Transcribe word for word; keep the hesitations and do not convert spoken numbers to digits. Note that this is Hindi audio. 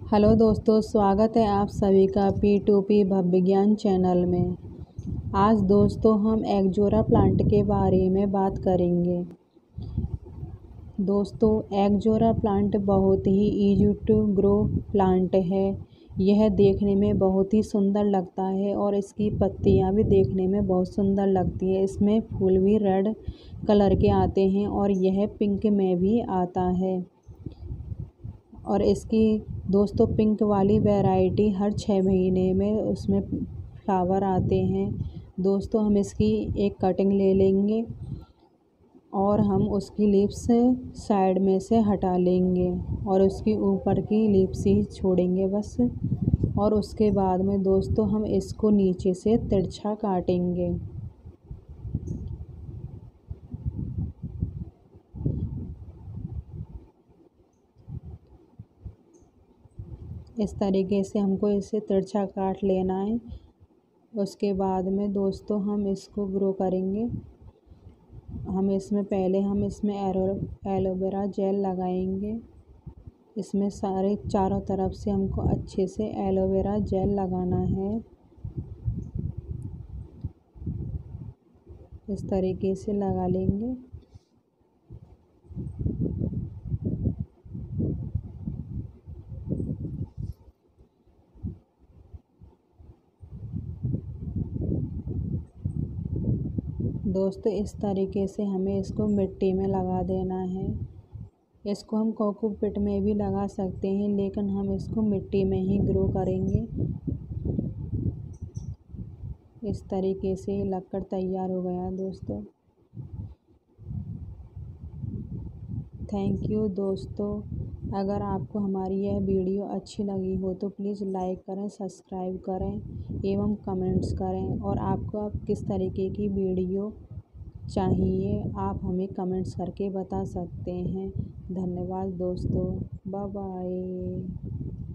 हेलो दोस्तों, स्वागत है आप सभी का पी टू पी भव्य ज्ञान चैनल में। आज दोस्तों हम एगजोरा प्लांट के बारे में बात करेंगे। दोस्तों एगजोरा प्लांट बहुत ही इजी टू ग्रो प्लांट है। यह देखने में बहुत ही सुंदर लगता है और इसकी पत्तियां भी देखने में बहुत सुंदर लगती है। इसमें फूल भी रेड कलर के आते हैं और यह पिंक में भी आता है। और इसकी दोस्तों पिंक वाली वैरायटी हर छः महीने में उसमें फ्लावर आते हैं। दोस्तों हम इसकी एक कटिंग ले लेंगे और हम उसकी लीव्स साइड में से हटा लेंगे और उसकी ऊपर की लीव्स ही छोड़ेंगे बस। और उसके बाद में दोस्तों हम इसको नीचे से तिरछा काटेंगे। इस तरीके से हमको इसे तिरछा काट लेना है। उसके बाद में दोस्तों हम इसको ग्रो करेंगे। हम इसमें पहले हम इसमें एरो एलोवेरा जेल लगाएंगे। इसमें सारे चारों तरफ से हमको अच्छे से एलोवेरा जेल लगाना है। इस तरीके से लगा लेंगे। दोस्तों इस तरीके से हमें इसको मिट्टी में लगा देना है। इसको हम कोकोपीट में भी लगा सकते हैं, लेकिन हम इसको मिट्टी में ही ग्रो करेंगे। इस तरीके से लगकर तैयार हो गया दोस्तों। थैंक यू दोस्तों। अगर आपको हमारी यह वीडियो अच्छी लगी हो तो प्लीज़ लाइक करें, सब्सक्राइब करें एवं कमेंट्स करें। और आपको अब किस तरीके की वीडियो चाहिए आप हमें कमेंट्स करके बता सकते हैं। धन्यवाद दोस्तों, बाय बाय।